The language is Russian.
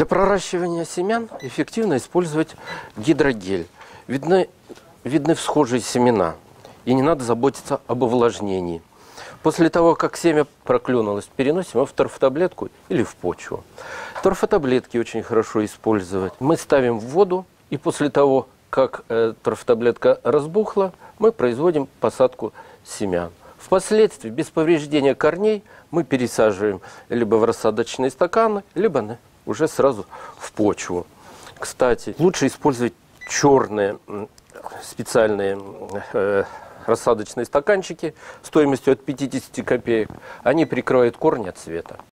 Для проращивания семян эффективно использовать гидрогель. Видны всхожие семена, и не надо заботиться об увлажнении. После того, как семя проклюнулось, переносим его в торфотаблетку или в почву. Торфотаблетки очень хорошо использовать. Мы ставим в воду, и после того, как торфотаблетка разбухла, мы производим посадку семян. Впоследствии, без повреждения корней, мы пересаживаем либо в рассадочные стаканы, либо уже сразу в почву. Кстати, лучше использовать черные специальные рассадочные стаканчики стоимостью от 50 копеек. Они прикрывают корни от света.